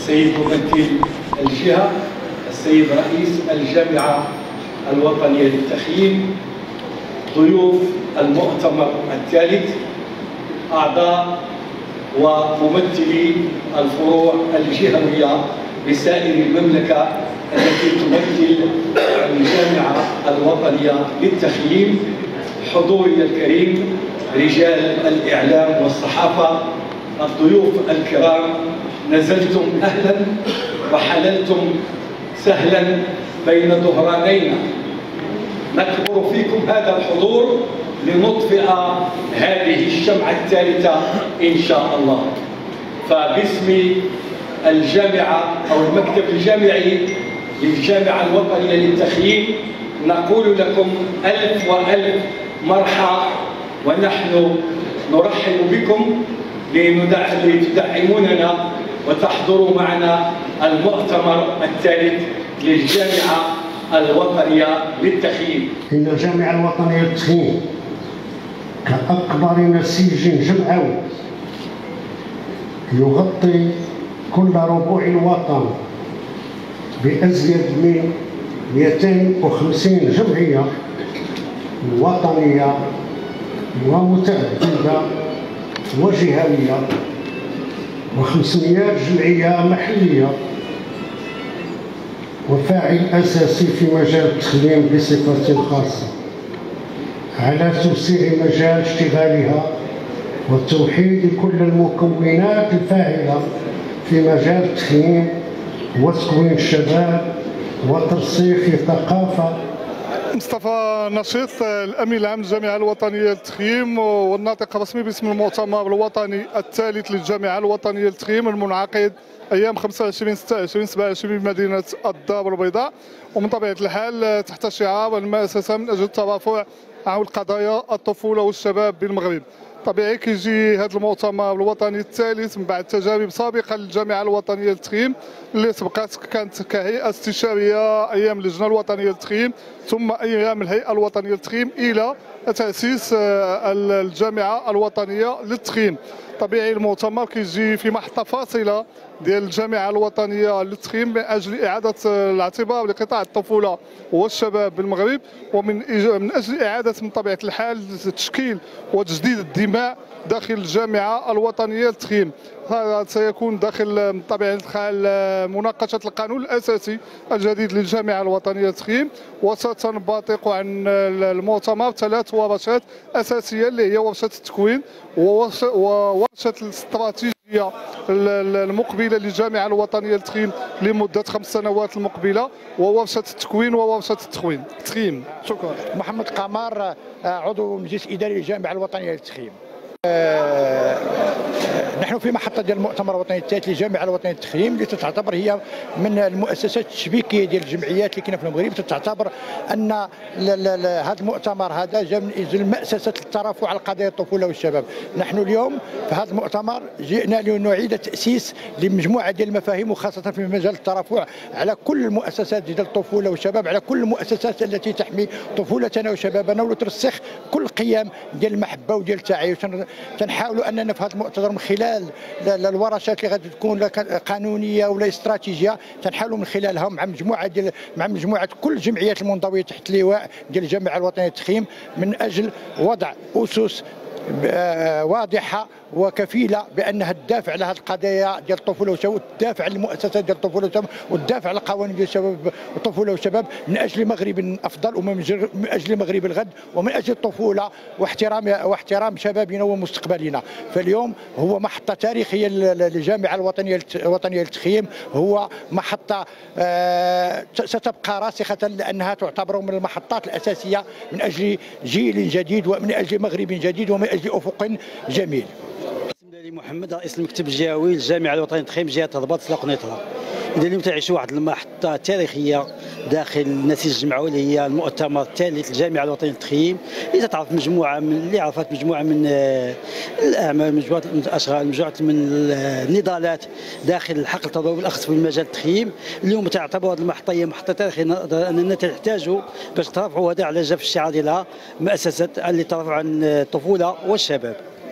السيد ممثل الجهة، السيد رئيس الجامعة الوطنية للتخييم، ضيوف المؤتمر الثالث، أعضاء وممثلي الفروع الجهوية بسائر المملكة التي تمثل الجامعة الوطنية للتخييم، حضوري الكريم، رجال الإعلام والصحافة، الضيوف الكرام، نزلتم أهلا وحللتم سهلا بين ظهرانينا. نكبر فيكم هذا الحضور لنطفئ هذه الشمعة الثالثة إن شاء الله. فباسم الجامعة أو المكتب الجامعي للجامعة الوطنية للتخييم نقول لكم ألف وألف مرحبا، ونحن نرحب بكم لتدعموننا وتحضروا معنا المؤتمر الثالث للجامعة الوطنية للتخييم. إن الجامعة الوطنية للتخييم كأكبر نسيج جمعوي يغطي كل ربوع الوطن بأزيد من 250 جمعية وطنية ومتعددة وجهوية و500 جمعية محلية، وفاعل أساسي في مجال التخييم بصفة خاصة على توسيع مجال اشتغالها وتوحيد كل المكونات الفاعلة في مجال التخييم وتكوين الشباب وترسيخ الثقافة. مصطفى نشيط، الامين العام للجامعه الوطنيه للتخييم والناطق الرسمي باسم المؤتمر الوطني الثالث للجامعه الوطنيه للتخييم المنعقد ايام 25 26 27 بمدينه الدار البيضاء، ومن طبيعه الحال تحت شعار المؤسسه من اجل الترافع حول قضايا الطفوله والشباب بالمغرب. طبيعي كيجي هذا المؤتمر الوطني الثالث من بعد تجارب سابقه للجامعه الوطنيه للتخييم اللي سبقت كانت كهيئه استشاريه ايام اللجنه الوطنيه للتخييم ثم ايام الهيئه الوطنيه للتخييم الى تاسيس الجامعه الوطنيه للتخييم. طبيعي المؤتمر كيجي في محطه فاصله ديال الجامعه الوطنيه للتخييم من اجل اعاده الاعتبار لقطاع الطفوله والشباب بالمغرب، من اجل اعاده من طبيعه الحال تشكيل وتجديد الدماء داخل الجامعه الوطنيه للتخييم. هذا سيكون داخل طبيعه الحال مناقشه القانون الاساسي الجديد للجامعه الوطنيه للتخييم، وستنبثق عن المؤتمر 3 ورشات اساسيه اللي هي ورشه التكوين وورشه الاستراتيجيه المقبله للجامعه الوطنيه للتخييم لمده 5 سنوات المقبله، وورشه التكوين وورشه التخييم. شكرا. محمد قمار، عضو مجلس اداري للجامعه الوطنيه للتخييم. نحن في محطة ديال المؤتمر الوطني الثالث للجامعة الوطنية للتخييم اللي تعتبر هي من المؤسسات التشبيكية ديال الجمعيات اللي كاينه في المغرب. تعتبر أن هذا المؤتمر هذا جا من أجل مؤسسة الترافع على قضايا الطفولة والشباب. نحن اليوم في هذا المؤتمر جئنا لنعيد تأسيس لمجموعة ديال المفاهيم وخاصة في مجال الترافع على كل المؤسسات ديال الطفولة والشباب، على كل المؤسسات التي تحمي طفولتنا وشبابنا وترسخ كل قيم ديال المحبة وديال التعايش. تنحاولوا أننا في هذا المؤتمر من خلال الورشات اللي غادي تكون قانونيه ولا استراتيجيه تنحاولوا من خلالها مع مجموعه كل الجمعيات المنضويه تحت اللواء ديال الجامعه الوطنيه للتخييم من اجل وضع اسس واضحه وكفيله بانها تدافع على هذه القضايا ديال الطفوله والشباب، وتدافع على المؤسسات ديال الطفوله والشباب، وتدافع على القوانين ديال الشباب والطفوله والشباب من اجل مغرب افضل ومن اجل مغرب الغد ومن اجل الطفوله واحترام شبابنا ومستقبلنا. فاليوم هو محطه تاريخيه للجامعه الوطنيه للتخييم، هو محطه ستبقى راسخه لانها تعتبر من المحطات الاساسيه من اجل جيل جديد ومن اجل مغرب جديد ومن اجل افق جميل. محمد، رئيس المكتب الجهوي للجامعه الوطنيه للتخييم جهه الرباط سلاق نيطره. اليوم تعيشوا واحد المحطه تاريخيه داخل النسيج الجمعوي اللي هي المؤتمر الثالث للجامعه الوطنيه للتخييم، اللي تعرف مجموعه من الاعمال، مجموعه من الاشغال، مجموعه من النضالات داخل الحقل التربوي بالاخص في مجال التخييم. اليوم تعتبر هذه المحطه هي محطه تاريخيه اننا نحتاجوا باش نترافعوا هذا على جف الشعار ديالها مؤسسه اللي ترفع عن الطفوله والشباب.